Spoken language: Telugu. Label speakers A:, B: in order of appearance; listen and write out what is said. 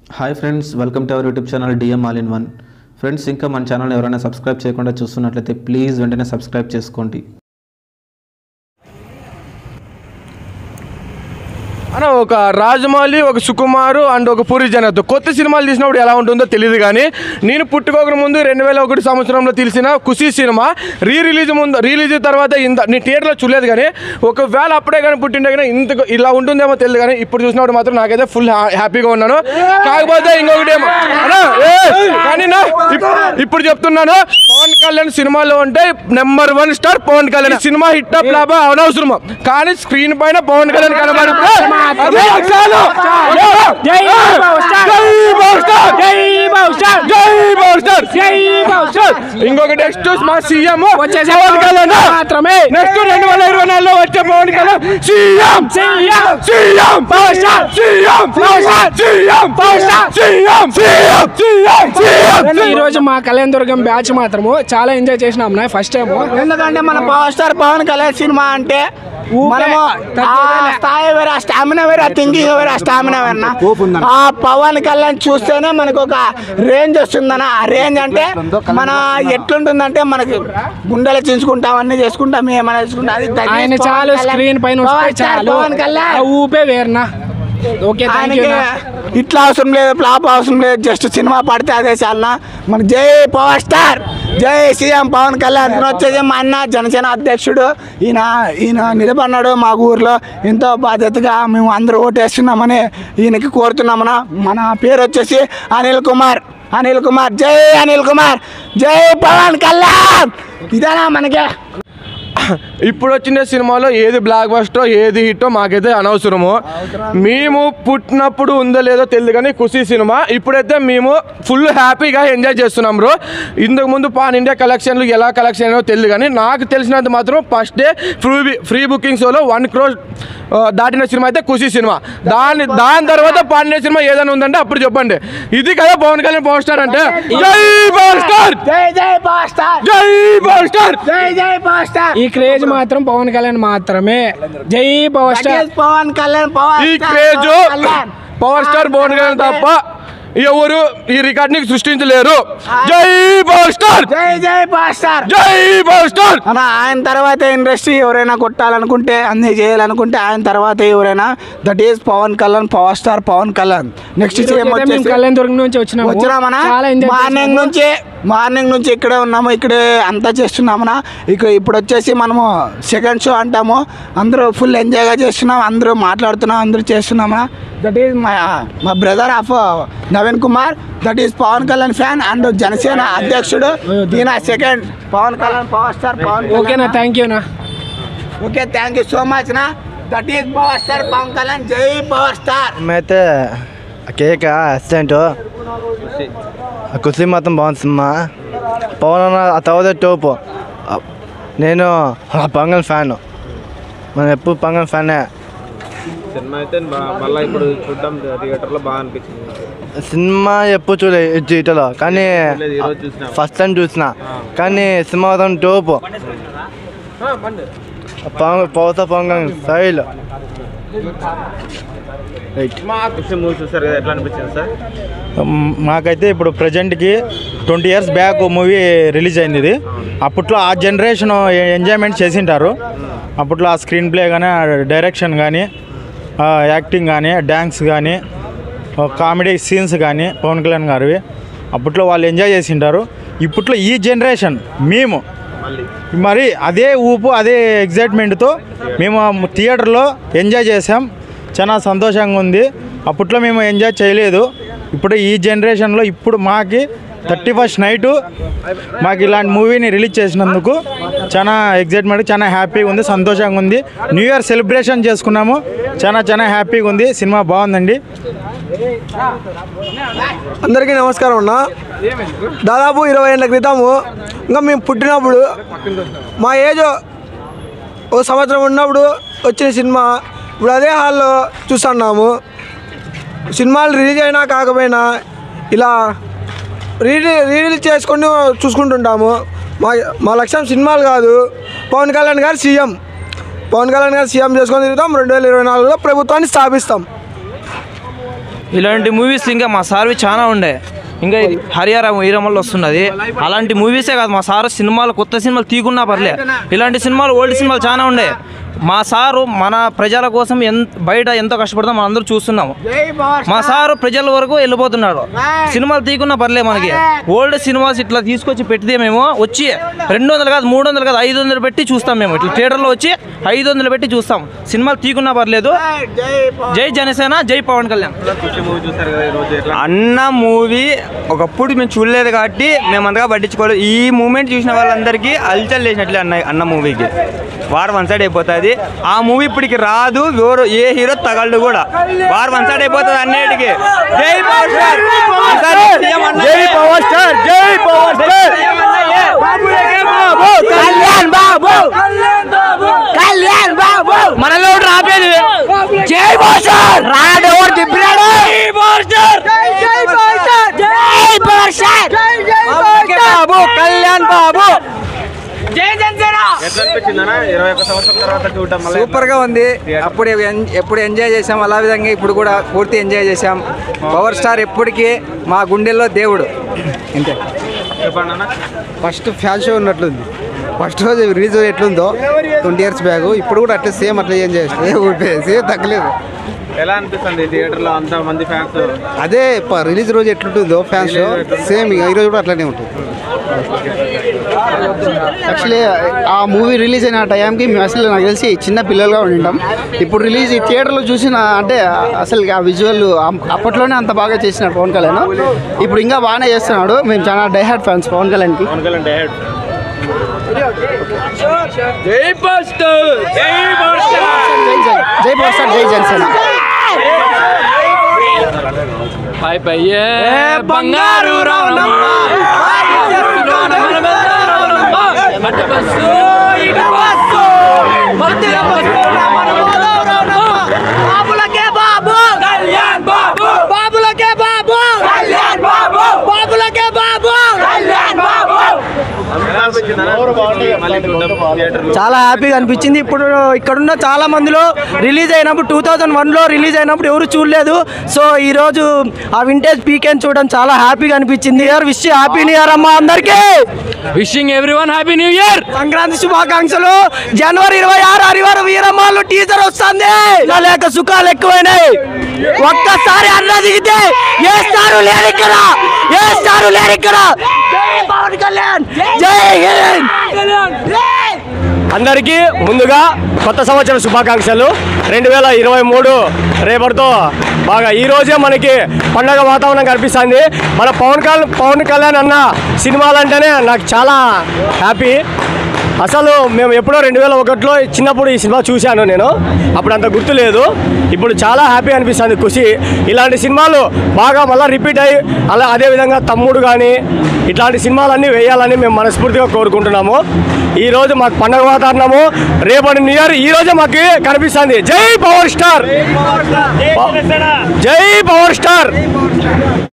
A: Hi friends, welcome to our YouTube channel DM all in one. Friends, ఇంకా మన ఛానల్ ఎవరైనా సబ్స్క్రైబ్ చేయకుండా చూస్తున్నట్లయితే ప్లీజ్ వెంటనే సబ్స్క్రైబ్ చేసుకోండి.
B: అన్న ఒక రాజమౌళి, ఒక సుకుమారు అండ్ ఒక పూరి జగన్నాథ్ కొత్త సినిమాలు తీసినప్పుడు ఎలా ఉంటుందో తెలియదు. కానీ నేను పుట్టుకోక ముందు 2001 సంవత్సరంలో తీసిన ఖుషీ సినిమా రిలీజ్ తర్వాత నేను థియేటర్లో చూడలేదు. కానీ ఒకవేళ అప్పుడే కానీ పుట్టిండే కానీ ఇంత ఇలా ఉంటుందేమో తెలియదు. కానీ ఇప్పుడు చూసినప్పుడు మాత్రం నాకైతే ఫుల్ హ్యాపీగా ఉన్నాను. కాకపోతే ఇంకొకటి ఏమో కానీ ఇప్పుడు చెప్తున్నాను, పవన్ కళ్యాణ్ సినిమాలో ఉంటే నెంబర్ 1 స్టార్ పవన్ కళ్యాణ్. సినిమా హిట్ అప్ లాభ అనవసరం, కానీ స్క్రీన్ పైన పవన్ కళ్యాణ్ కనబడితే ఇంకొక నెక్స్ట్ మా సీఎం పవన్ కళ్యాణ్ మాత్రమే. నెక్స్ట్ 2024లో వచ్చే Pawan Kalyan CM CM CM CM.
C: ఈ రోజు మా కళ్యాణ్ దుర్గం బ్యాచ్ మాత్రము చాలా ఎంజాయ్ చేసినాం ఫస్ట్ టైం.
D: ఎందుకంటే మన పవర్ స్టార్ పవన్ కళ్యాణ్ సినిమా అంటే మనము స్థాయి వేరే, స్టామినా వేరే, థింకింగ్ వేరే, స్టామినా వేరే. ఆ పవన్ కళ్యాణ్ చూస్తేనే మనకు ఒక రేంజ్ వస్తుందన్న. ఆ రేంజ్ అంటే మన ఎట్లుంటుందంటే మనకి గుండెలు చించుకుంటాం, అన్ని చేసుకుంటాం, ఏమైనా చేసుకుంటాం.
C: ఆయన చాలు స్క్రీన్ పైన పవన్ కళ్యాణ్ ఊపే వేరునా. ఓకే,
D: ఇట్లా అవసరం లేదు, ఫ్లాప్ అవసరం లేదు, జస్ట్ సినిమా పడితే అదే చాలనా. మన జై పవర్ స్టార్, జై సీఎం పవన్ కళ్యాణ్. వచ్చేది మా అన్న జనసేన అధ్యక్షుడు. ఈయన నిలబడినాడు మా ఊర్లో. ఎంతో బాధ్యతగా మేము అందరూ ఓటేస్తున్నామని ఈయనకి కోరుతున్నామన్నా. మన పేరు వచ్చేసి అనిల్ కుమార్. జై అనిల్ కుమార్, జై పవన్ కళ్యాణ్. ఇదేనా మనకే
B: ఇప్పుడు వచ్చిన సినిమాలో ఏది బ్లాక్ బస్టర్, ఏది హిట్టో మాకైతే అనవసరము. మేము పుట్టినప్పుడు ఉందో లేదో తెలియదు, కానీ ఖుషీ సినిమా ఇప్పుడైతే మేము ఫుల్ హ్యాపీగా ఎంజాయ్ చేస్తున్నాం బ్రో. ఇంతకు ముందు పాన్ ఇండియా కలెక్షన్లు ఎలా కలెక్షన్ అయినో తెలియదు, కానీ నాకు తెలిసినంత మాత్రం ఫస్ట్ డే ఫ్రీ బుకింగ్ షోలో 1 crore దాటిన సినిమా అయితే ఖుషీ సినిమా. దాని తర్వాత పాన్ ఇండియా సినిమా ఏదైనా ఉందంటే అప్పుడు చెప్పండి. ఇది కదా పవన్ కళ్యాణ్ పవర్ స్టార్ అంటే. జై పవర్ స్టార్,
D: జై జై పవర్ స్టార్,
B: జై పవర్ స్టార్,
D: జై జై పవర్ స్టార్.
C: ఈ క్రేజ్ మాత్రం పవన్ కళ్యాణ్ మాత్రమే. జై పవర్ స్టార్
D: పవన్ కళ్యాణ్.
B: ఈ craze power star Pawan Kalyan తప్ప ఎవరు ఈ రికార్డ్ ని సృష్టించలేరు. జై పవర్ స్టార్,
D: జై జై పవర్ స్టార్,
B: జై పవర్ స్టార్.
D: ఆయన తర్వాత ఇండస్ట్రీ ఎవరైనా కొట్టాలనుకుంటే, అన్ని చేయాలనుకుంటే ఆయన తర్వాత ఎవరైనా, that is Pawan Kalyan, power star Pawan Kalyan. Next
C: Kalyan Durgam నుంచి
D: వచ్చినామన్నా. మార్నింగ్ నుంచి ఇక్కడే ఉన్నాము, ఇక్కడే అంతా చేస్తున్నామన్నా. ఇప్పుడు వచ్చేసి మనము సెకండ్ షో అంటాము. అందరూ ఫుల్ ఎంజాయ్గా చేస్తున్నాం, అందరూ మాట్లాడుతున్నాం, అందరూ చేస్తున్నామన్నా. దట్ ఈస్ మా brother of Naveen Kumar, that is Pawan Kalyan fan and Janasena అధ్యక్షుడు. ఈయన second Pawan Kalyan power star Pawan.
C: ఓకేనా, థ్యాంక్ యూ నా.
D: Okay, thank you so much నా. That is power star Pawan Kalyan, జై పవర్ స్టార్.
E: మేమైతే కేక్ అసిస్టెంట్ ఖుషి మాత్రం బాగుంది సినిమా. పవన్ అన్న ఆ తర్వాత టోపు. నేను పంగల్ ఫ్యాన్, మనం ఎప్పుడు పంగల్ ఫ్యానే.
F: సినిమా అయితే మళ్ళీ ఇప్పుడు చూద్దాం, థియేటర్లో బాగా అనిపించింది.
E: సినిమా ఎప్పుడు చూడలేదు థియేటర్లో, కానీ ఫస్ట్ టైం చూసిన. కానీ సినిమా మాత్రం టోపు. పవత పొంగల్ స్టైల్.
F: మూవీ చూసారు కదా, ఎట్లా అనిపించింది సార్?
G: మాకైతే ఇప్పుడు ప్రజెంట్కి 20 years బ్యాక్ మూవీ రిలీజ్ అయింది. ఇది అప్పట్లో ఆ జనరేషన్ ఎంజాయ్మెంట్ చేసింటారు. అప్పట్లో ఆ స్క్రీన్ ప్లే కానీ, డైరెక్షన్ కానీ, యాక్టింగ్ కానీ, డ్యాన్స్ కానీ, కామెడీ సీన్స్ కానీ పవన్ కళ్యాణ్ గారివి అప్పట్లో వాళ్ళు ఎంజాయ్ చేసింటారు. ఇప్పట్లో ఈ జనరేషన్ మేము మరి అదే ఊపు, అదే ఎగ్జైట్మెంట్తో మేము థియేటర్లో ఎంజాయ్ చేసాం. చాలా సంతోషంగా ఉంది. అప్పట్లో మేము ఎంజాయ్ చేయలేదు. ఇప్పుడు ఈ జనరేషన్లో ఇప్పుడు మాకి 31st నైటు మాకు ఇలాంటి మూవీని రిలీజ్ చేసినందుకు చాలా ఎగ్జైట్మెంట్, చాలా హ్యాపీగా ఉంది, సంతోషంగా ఉంది. న్యూ ఇయర్ సెలబ్రేషన్ చేసుకున్నాము. చాలా హ్యాపీగా ఉంది. సినిమా బాగుందండి.
H: అందరికీ నమస్కారం అన్న. దాదాపు 20 ఏళ్ళ క్రితము ఇంకా మేము పుట్టినప్పుడు మా ఏజ్ 1 సంవత్సరం ఉన్నప్పుడు వచ్చిన సినిమా ఇప్పుడు అదే హాల్లో చూస్తున్నాము. సినిమాలు రిలీజ్ అయినా కాకపోయినా ఇలా రీలీజ్ చేసుకొని చూసుకుంటుంటాము. మా లక్ష్యం సినిమాలు కాదు, పవన్ కళ్యాణ్ గారు సీఎం. పవన్ కళ్యాణ్ గారు సీఎం చేసుకొని తిరుగుతాం. 2024లో ప్రభుత్వాన్ని స్థాపిస్తాం.
I: ఇలాంటి మూవీస్ ఇంకా మా సార్వి చాలా ఉండే. ఇంకా ఇది హరిహర వీరమల్లో వస్తున్నది. అలాంటి మూవీసే కాదు, మా సారు సినిమాలు కొత్త సినిమాలు తీకున్నా పర్లే, ఇలాంటి సినిమాలు ఓల్డ్ సినిమాలు చాలా ఉండే. మా సారు మన ప్రజల కోసం బయట ఎంతో కష్టపడతాం మనం అందరూ చూస్తున్నాము. మా సారు ప్రజల వరకు వెళ్ళిపోతున్నాడు. సినిమాలు తీకున్నా పర్లే, మనకి ఓల్డ్ సినిమాస్ ఇట్లా తీసుకొచ్చి పెట్టితే మేము వచ్చి 200 కాదు 300 కాదు 500 పెట్టి చూస్తాం. మేము ఇట్లా థియేటర్లో వచ్చి 500 పెట్టి చూస్తాం. సినిమాలు తీకున్నా పర్లేదు. జై జనసేన, జై పవన్ కళ్యాణ్.
J: అన్న మూవీ ఒకప్పుడు మేము చూడలేదు కాబట్టి మేము అంతగా పట్టించుకోలేదు. ఈ మూమెంట్ చూసిన వాళ్ళందరికీ అల్చల్ చేసినట్లే అన్న మూవీకి వార్ వన్ సైడ్ అయిపోతుంది. ఆ మూవీ ఇప్పటికి రాదు, ఎవరు ఏ హీరో తగలడు కూడా. వార్ వన్ సైడ్ అయిపోతుంది అన్నిటికీ. జై పవర్ స్టార్, జై పవర్ స్టార్, జై పవర్ స్టార్,
D: కళ్యాణ్ బాబు, కళ్యాణ్ బాబు మనలో రాబేది. జై పవర్ స్టార్ రాడు, ఎవరు తిప్పినాడు? జై పవర్ స్టార్, జై పవర్ స్టార్, జై పవర్ స్టార్, జై బాబు, కళ్యాణ్ బాబు. జై జనసేన.
K: సూపర్ గా ఉంది. ఎప్పుడు ఎంజాయ్ చేసాం, అలా విధంగా ఇప్పుడు కూడా పూర్తి ఎంజాయ్ చేసాం. పవర్ స్టార్ ఎప్పటికీ మా గుండెల్లో దేవుడు. అంతే.
L: ఫస్ట్ ఫ్యాన్ షో ఉన్నట్లుంది. ఫస్ట్ రోజు రిలీజ్ ఎట్లుందో 20 years బ్యాగ్, ఇప్పుడు కూడా అట్లా సేమ్ అట్లా ఏం చేస్తాం, సేమ్ తగ్గలేదు.
F: ఎలా అనిపిస్తుంది థియేటర్లో అంత మంది ఫ్యాన్స్?
L: అదే రిలీజ్ రోజు ఎట్లుంటుందో ఫ్యాన్ షో సేమ్ ఈరోజు కూడా అట్లానే ఉంటుంది.
M: యాక్చువల్లీ ఆ మూవీ రిలీజ్ అయిన టైంకి మేము అసలు నాకు తెలిసి చిన్న పిల్లలుగా ఉంటాం. ఇప్పుడు రిలీజ్ థియేటర్లో చూసిన అంటే అసలు ఆ విజువల్ అప్పట్లోనే అంత బాగా చేసినాడు పవన్ కళ్యాణ్. ఇప్పుడు ఇంకా బాగానే చేస్తున్నాడు. మేము చాలా డైహార్డ్ ఫ్యాన్స్ పవన్ కళ్యాణ్కి.
B: జై పవర్ స్టార్, జై పవర్ స్టార్,
M: జై పవర్ స్టార్, జై జనసేన.
C: పై పయ్యే బంగారు రావణమ్మ, మట్టి బస్సు ఇటు బస్సు, మధ్యలో బస్సు బాబులకే బాబు కళ్యాణ్ బాబు, బాబులకే బాబు కళ్యాణ్ బాబు, బాబులకే బాబు కళ్యాణ్ బాబు.
K: చాలా హ్యాపీగా అనిపించింది. ఇప్పుడు ఇక్కడున్న చాలా మందిలో రిలీజ్ అయినప్పుడు 2001లో రిలీజ్ అయినప్పుడు ఎవరు చూడలేదు. సో ఈరోజు ఆ వింటేజ్ పీకెన్ చూడడం చాలా హ్యాపీగా అనిపించింది. విష్ హ్యాపీ న్యూ ఇయర్ అమ్మా అందరికీ.
C: Wishing everyone happy new year.
K: Sankranti శుభాకాంక్షలు. జనవరి 26 హరిహర వీరమ్మలు టీజర్ వస్తుంది. లేక సుఖాలు ఎక్కువైనాయి. ఒక్కసారి అన్న దిగితే ఏ స్టారు లేరు ఇక్కడ, ఏ స్టారు లేరు ఇక్కడ. జై పవన్ కళ్యాణ్, జై హింద్.
B: అందరికీ ముందుగా కొత్త సంవత్సర శుభాకాంక్షలు. 2023 రేపటితో బాగా ఈరోజే మనకి పండగ వాతావరణం కనిపిస్తుంది. మన పవన్ కళ్యాణ్ అన్న సినిమాలంటేనే నాకు చాలా హ్యాపీ. అసలు మేము ఎప్పుడో 2001లో చిన్నప్పుడు ఈ సినిమా చూశాను నేను. అప్పుడు అంత గుర్తులేదు. ఇప్పుడు చాలా హ్యాపీ అనిపిస్తుంది, ఖుషి. ఇలాంటి సినిమాలు బాగా మళ్ళీ రిపీట్ అయ్యి అదేవిధంగా తమ్ముడు కానీ ఇట్లాంటి సినిమాలన్నీ వేయాలని మేము మనస్ఫూర్తిగా కోరుకుంటున్నాము. ఈరోజు మాకు పండగ వాతావరణము, రేపటి న్యూ ఇయర్ ఈరోజే మాకు కనిపిస్తుంది. జై పవర్ స్టార్, జై పవర్ స్టార్.